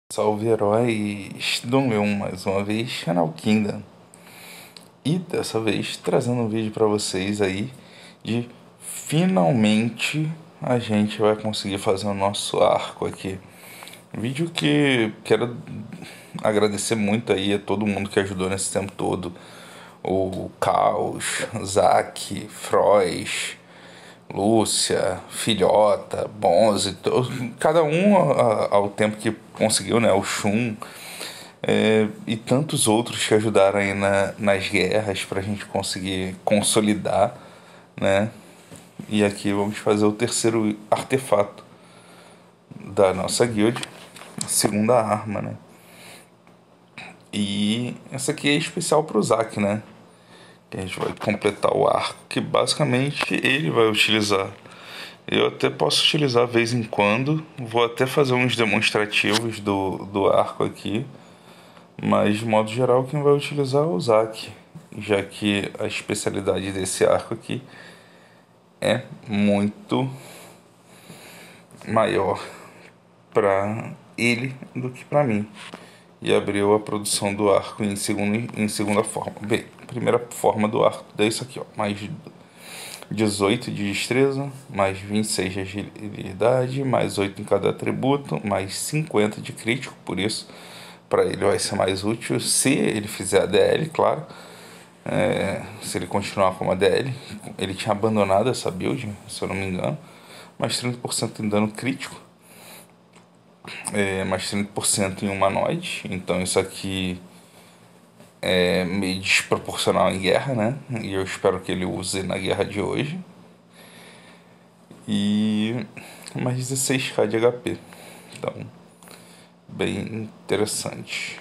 Salve heróis do meu mais uma vez, canal Kingdom. E dessa vez trazendo um vídeo pra vocês aí de finalmente a gente vai conseguir fazer o nosso arco aqui. Vídeo que quero agradecer muito aí a todo mundo que ajudou nesse tempo todo. O Caos, Zack, Frois, Lúcia, Filhota, Bonze, cada um ao tempo que conseguiu, né? O Shun, e tantos outros que ajudaram aí nas guerras pra gente conseguir consolidar, né? E aqui vamos fazer o terceiro artefato da nossa guild, a segunda arma, né? E essa aqui é especial pro Zack, né? Que a gente vai completar o arco, que basicamente ele vai utilizar. Eu até posso utilizar de vez em quando, vou até fazer uns demonstrativos do arco aqui, mas de modo geral quem vai utilizar é o Zack, já que a especialidade desse arco aqui é muito maior para ele do que para mim. E abriu a produção do arco em segunda forma. Bem, primeira forma do arco é isso aqui, ó, mais 18 de destreza, mais 26 de agilidade, mais 8 em cada atributo, mais 50 de crítico, por isso para ele vai ser mais útil se ele fizer a DL, claro. Se ele continuar com a DL, ele tinha abandonado essa build, se eu não me engano, mais 30% em dano crítico, mais 30% em humanoide, então isso aqui é meio desproporcional em guerra, né? E eu espero que ele use na guerra de hoje. E mais 16k de HP, então bem interessante.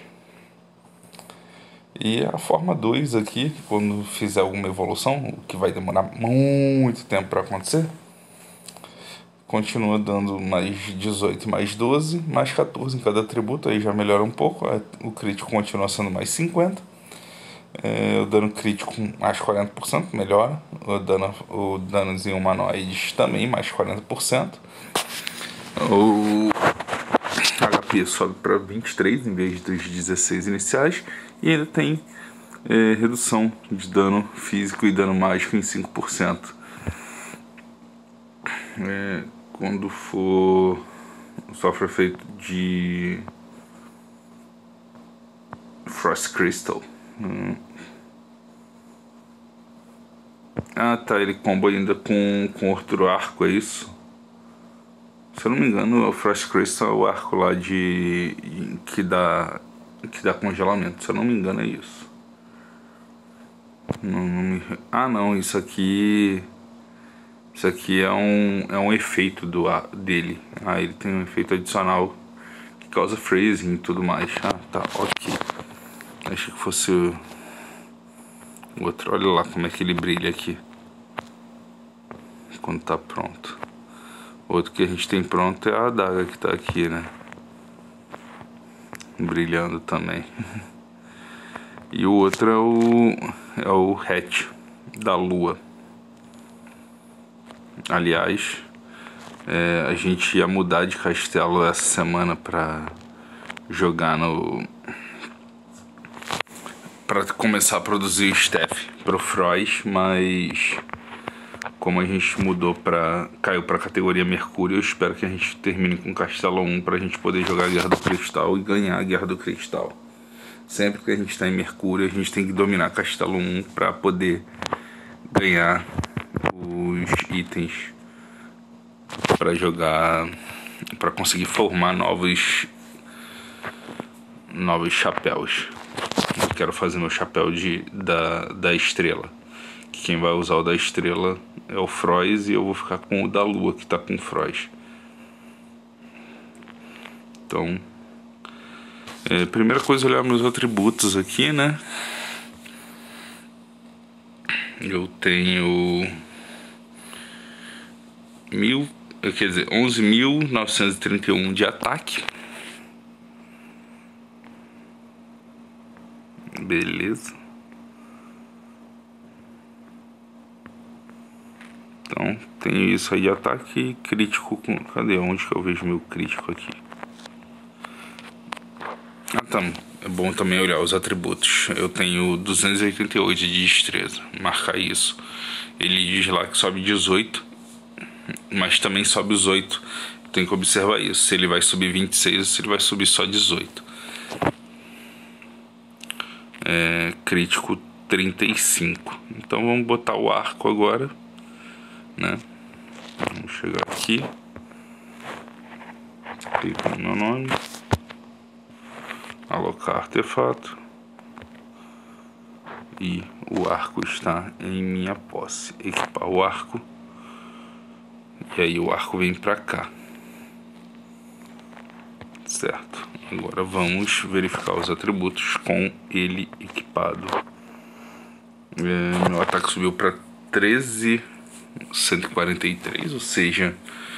E a forma 2 aqui, quando fizer alguma evolução, o que vai demorar muito tempo para acontecer, continua dando mais 18 mais 12, mais 14 em cada atributo, aí já melhora um pouco, o crítico continua sendo mais 50, o dano crítico mais 40%, melhora, o danos em humanoides também mais 40%, o HP sobe para 23 em vez dos 16 iniciais, e ainda tem redução de dano físico e dano mágico em 5%. Quando for sofre efeito de Frost Crystal. Ah tá, ele combo ainda com outro arco, é isso? Se eu não me engano, o Frost Crystal é o arco lá que dá congelamento. Se eu não me engano, é isso. Ah não, isso aqui é um efeito dele. Ah, ele tem um efeito adicional que causa freezing e tudo mais. Ah, tá, ok. Achei que fosse o outro. Olha lá como é que ele brilha aqui quando tá pronto. Outro que a gente tem pronto é a adaga que tá aqui, né? Brilhando também. E o outro é o hatch da lua. Aliás, a gente ia mudar de castelo essa semana pra jogar pra começar a produzir staff pro Frois, mas como a gente caiu pra categoria Mercúrio, eu espero que a gente termine com Castelo 1 pra gente poder jogar a Guerra do Cristal e ganhar a Guerra do Cristal. Sempre que a gente tá em Mercúrio, a gente tem que dominar Castelo 1 pra poder ganhar os itens pra jogar, pra conseguir formar novos chapéus. Eu quero fazer meu chapéu da estrela. Que quem vai usar o da estrela é o Frois e eu vou ficar com o da lua que tá com o Frois. Então, primeira coisa é olhar meus atributos aqui, né? Eu tenho 11.931 de ataque. Beleza. Então, tenho isso aí de ataque crítico. Cadê? Onde que eu vejo meu crítico aqui? tá. É bom também olhar os atributos. Eu tenho 288 de destreza. Marcar isso. Ele diz lá que sobe 18, mas também sobe os 8. Tem que observar isso. Se ele vai subir 26 ou se ele vai subir só 18. Crítico 35. Então vamos botar o arco agora, né? Vamos chegar aqui. Clica no meu nome. Alocar artefato. E o arco está em minha posse. Equipar o arco. E aí o arco vem pra cá. Certo. Agora vamos verificar os atributos com ele equipado. Meu ataque subiu para 13.143, ou seja,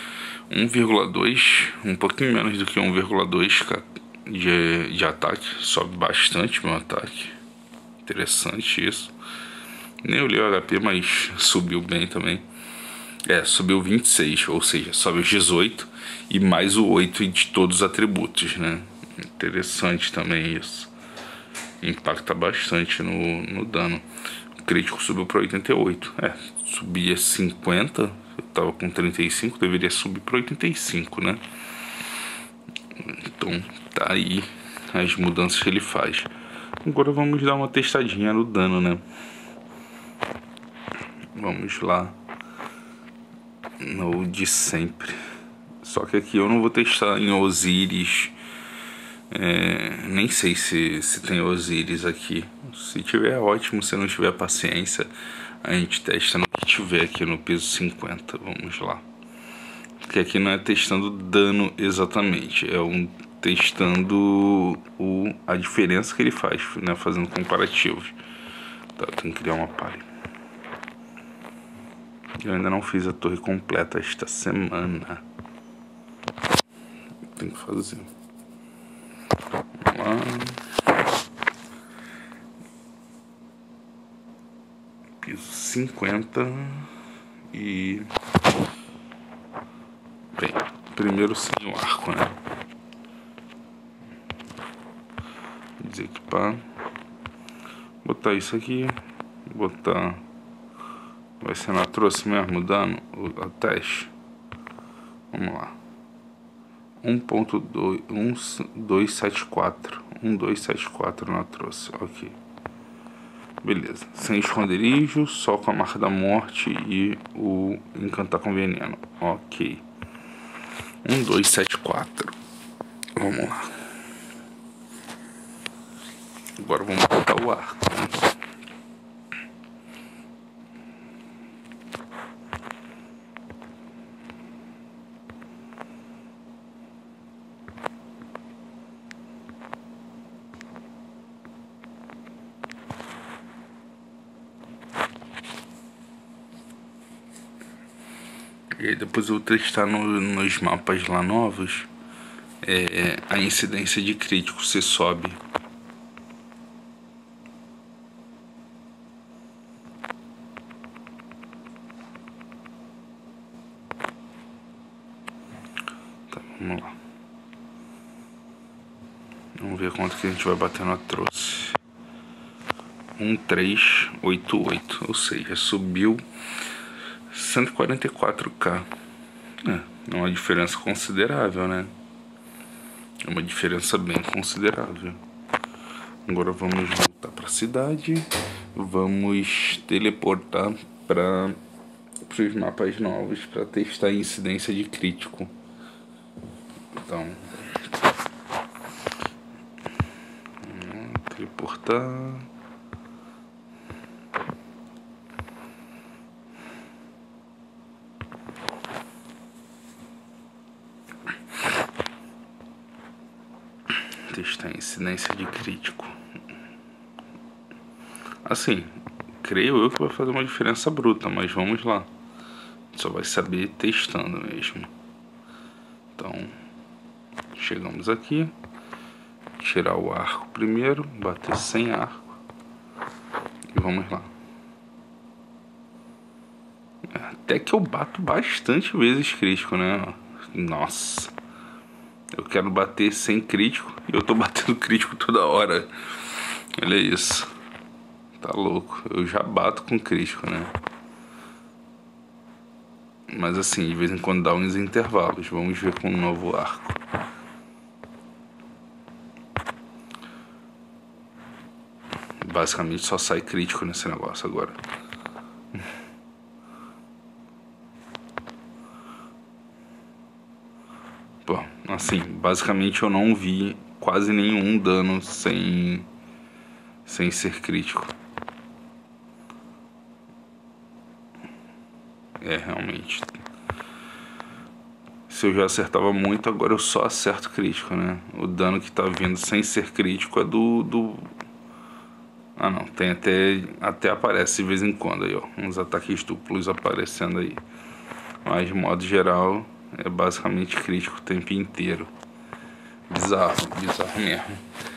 1,2, um pouquinho menos do que 1,2 de ataque. Sobe bastante meu ataque. Interessante isso. Nem olhei o HP, mas subiu bem também. Subiu 26, ou seja, sobe os 18 e mais o 8 de todos os atributos, né? Interessante também isso. Impacta bastante no dano. O crítico subiu para 88. Subia 50. Eu tava com 35, deveria subir para 85, né? Então tá aí as mudanças que ele faz. Agora vamos dar uma testadinha no dano, né? Vamos lá no de sempre. Só que aqui eu não vou testar em Osiris. Nem sei se tem Osiris aqui. Se tiver, ótimo. Se não tiver, paciência. A gente testa no que tiver aqui no peso 50. Vamos lá. Porque aqui não é testando dano exatamente. É testando a diferença que ele faz, né? Fazendo comparativos. Tá, tem que criar uma palha. Eu ainda não fiz a torre completa esta semana. Tem que fazer. Vamos lá. Piso 50 e... Bem, primeiro sem o arco, né? Desequipar. Botar isso aqui. Botar... Vai ser na trouxe mesmo, dano a teste. Vamos lá. 1274. 1274 na trouxe, ok. Beleza. Sem esconderijo, só com a marca da morte e o encantar com veneno. Ok. 1274. Vamos lá. Agora vamos botar o arco. E aí depois eu vou testar nos mapas lá novos. A incidência de crítico se sobe. Tá, vamos lá. Vamos ver quanto que a gente vai bater na trouxe. 1388, ou seja, subiu 144k. É uma diferença considerável, né? É uma diferença bem considerável. Agora vamos voltar para a cidade. Vamos teleportar para os mapas novos para testar a incidência de crítico. Então, teleportar. Testar a incidência de crítico. Assim, creio eu que vai fazer uma diferença bruta, mas vamos lá. Só vai saber testando mesmo. Então, chegamos aqui. Tirar o arco primeiro, bater sem arco. E vamos lá. Até que eu bato bastante vezes crítico, né? Nossa. Eu quero bater sem crítico e eu tô batendo crítico toda hora. Olha isso. Tá louco. Eu já bato com crítico, né? Mas assim, de vez em quando dá uns intervalos. Vamos ver com um novo arco. Basicamente só sai crítico nesse negócio agora. Bom, assim, basicamente eu não vi quase nenhum dano sem ser crítico. É, realmente. Se eu já acertava muito, agora eu só acerto crítico, né? O dano que tá vindo sem ser crítico é do... Ah não, tem até aparece de vez em quando aí, ó. Uns ataques duplos aparecendo aí. Mas de modo geral, é basicamente crítico o tempo inteiro. Bizarro, bizarro mesmo.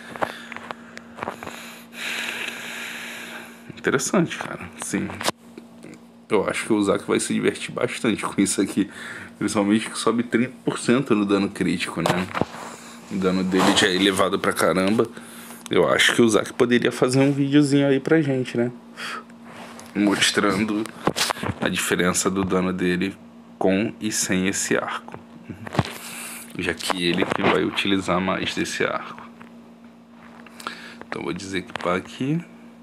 Interessante, cara. Sim. Eu acho que o Zack vai se divertir bastante com isso aqui. Principalmente que sobe 30% no dano crítico, né? O dano dele já é elevado pra caramba. Eu acho que o Zack poderia fazer um videozinho aí pra gente, né? Mostrando a diferença do dano dele com e sem esse arco. Já que ele que vai utilizar mais desse arco. Então vou dizer que para aqui.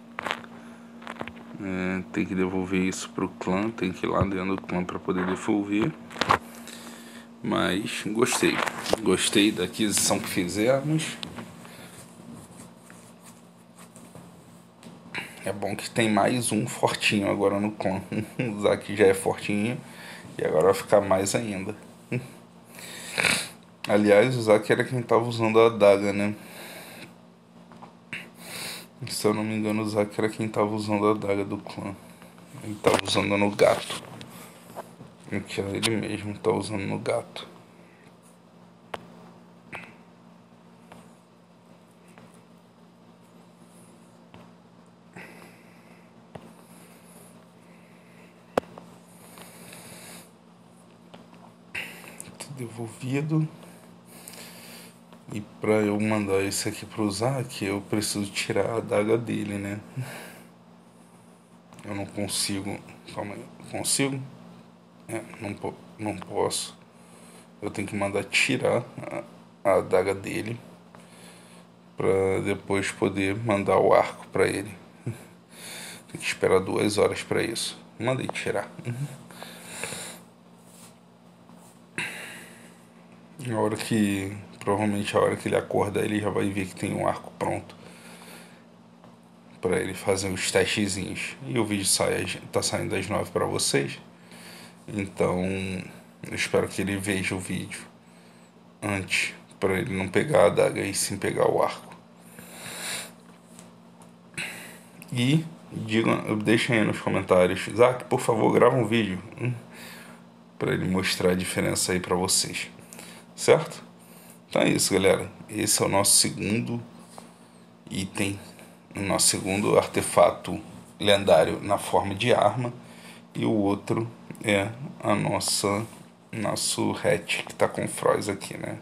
Tem que devolver isso pro clã. Tem que ir lá dentro do clã para poder devolver. Mas gostei. Gostei da aquisição que fizemos. É bom que tem mais um fortinho agora no clã. O Zack já é fortinho. E agora vai ficar mais ainda. Aliás, o Zack era quem tava usando a adaga, né? Se eu não me engano, o Zack era quem tava usando a adaga do clã. Ele tava usando no gato. Que ele mesmo tá usando no gato. Devolvido. E pra eu mandar esse aqui pro Zack, eu preciso tirar a adaga dele, né? Eu não consigo. Calma aí. Consigo? Não posso. Eu tenho que mandar tirar a adaga dele pra depois poder mandar o arco pra ele. Tem que esperar 2 horas pra isso. Mandei tirar. Provavelmente a hora que ele acordar, ele já vai ver que tem um arco pronto para ele fazer os testezinhos. E o vídeo tá saindo às 9 para vocês. Então, eu espero que ele veja o vídeo antes, para ele não pegar a adaga e sim pegar o arco. E deixem aí nos comentários, Zack, por favor, grava um vídeo para ele mostrar a diferença aí para vocês. Certo? Então é isso, galera. Esse é o nosso segundo item, o nosso segundo artefato lendário na forma de arma. E o outro é nosso hatch que tá com Froz aqui, né?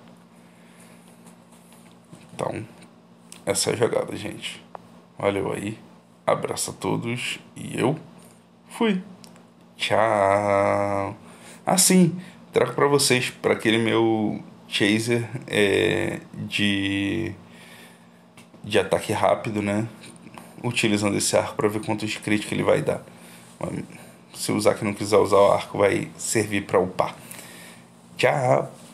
Então, essa é a jogada, gente. Valeu aí. Abraço a todos e eu fui. Tchau. Assim, trago pra vocês, para aquele meu chaser de ataque rápido, né? Utilizando esse arco para ver quantos críticos ele vai dar. Se o Zack não quiser usar o arco, vai servir para upar. Tchau!